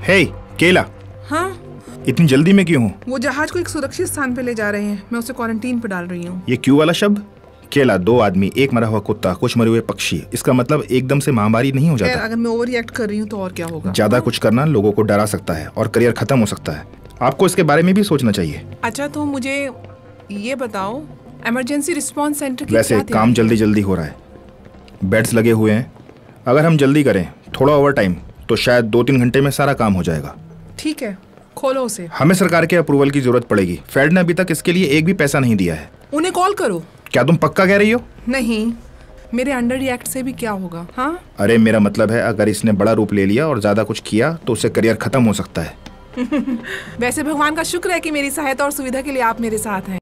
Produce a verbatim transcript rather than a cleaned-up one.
हे केला। हाँ इतनी जल्दी में क्यों हो? वो जहाज को एक सुरक्षित स्थान पे ले जा रहे हैं, मैं उसे क्वारंटीन पे डाल रही हूँ। ये क्यों वाला शब्द? केला, दो आदमी, एक मरा हुआ कुत्ता, कुछ मरे हुए पक्षी, इसका मतलब एकदम से महामारी नहीं हो जाता। अगर मैं ओवर रिएक्ट कर रही हूँ तो और क्या होगा? ज्यादा कुछ करना लोगों को डरा सकता है और करियर खत्म हो सकता है। आपको इसके बारे में भी सोचना चाहिए। अच्छा तो मुझे ये बताओ, इमरजेंसी रिस्पांस सेंटर की वैसे काम जल्दी जल्दी हो रहा है, बेड्स लगे हुए हैं। अगर हम जल्दी करें थोड़ा ओवर टाइम तो शायद दो तीन घंटे में सारा काम हो जाएगा। ठीक है, खोलो उसे। हमें सरकार के अप्रूवल की जरूरत पड़ेगी। फेड ने अभी तक इसके लिए एक भी पैसा नहीं दिया है। उन्हें कॉल करो। क्या तुम पक्का कह रही हो? नहीं, मेरे अंडर रिएक्ट से भी क्या होगा? हाँ अरे मेरा मतलब है अगर इसने बड़ा रूप ले लिया और ज्यादा कुछ किया तो उससे करियर खत्म हो सकता है। वैसे भगवान का शुक्र है कि मेरी सहायता और सुविधा के लिए आप मेरे साथ हैं।